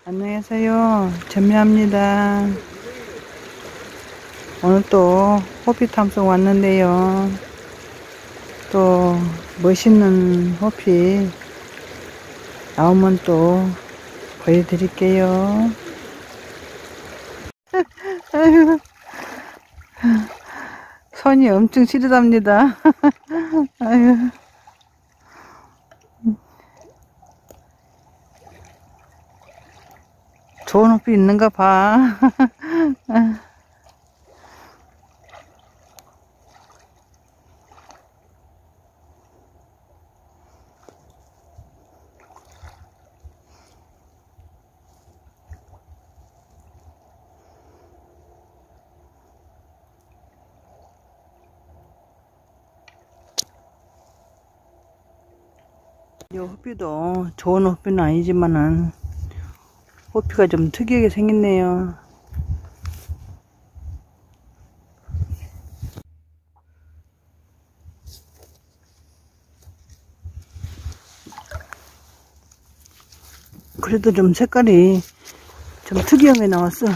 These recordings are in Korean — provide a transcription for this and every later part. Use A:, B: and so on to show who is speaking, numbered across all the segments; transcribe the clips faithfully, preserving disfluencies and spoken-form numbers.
A: 안녕하세요. 전미합니다. 오늘 또 호피 탐송 왔는데요. 또 멋있는 호피 나오면 또 보여드릴게요. 아유, 손이 엄청 시리답니다. 아유. 좋은 호피 있는가 봐. 이 호피도 좋은 호피는 아니지만은 호피가 좀 특이하게 생겼네요. 그래도 좀 색깔이 좀 특이하게 나왔어.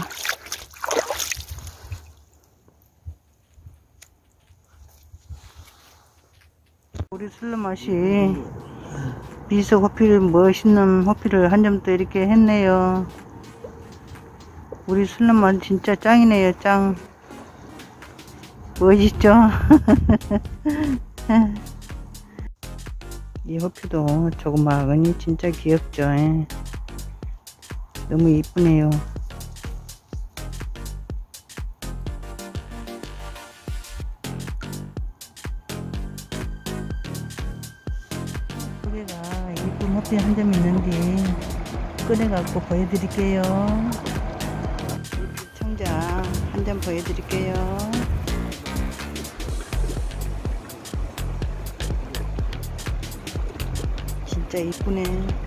A: 우리 술맛이 미소 호피를 멋있는 호피를 한 점 또 이렇게 했네요. 우리 술맛 진짜 짱이네요. 짱 멋있죠? 이 호피도 조그마하니 진짜 귀엽죠. 너무 이쁘네요. 소리가 이쁜 호피 한 점 있는데 꺼내갖고 보여드릴게요. 청장 한 점 보여드릴게요. 진짜 이쁘네.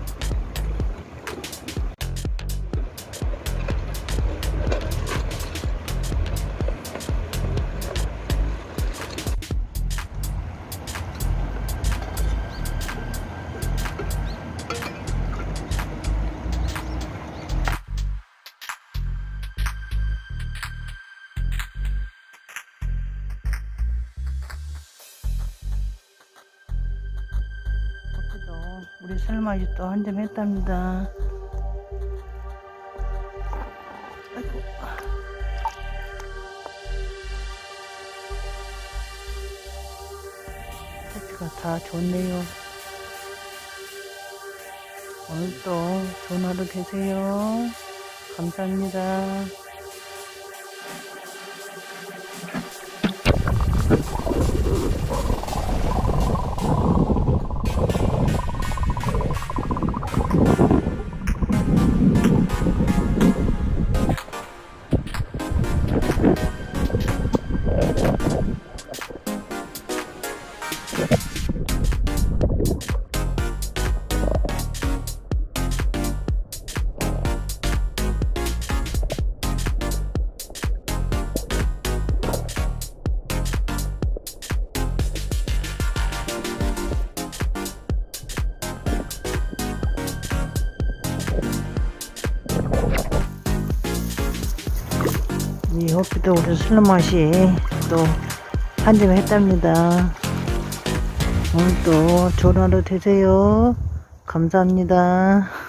A: 우리 설마지 또 한 점 했답니다. 아이고. 호피가 다 좋네요. 오늘도 좋은 하루 되세요. 감사합니다. 이 호피도 우리 술맛이 또 한 점 했답니다. 오늘도 좋은 하루 되세요. 감사합니다.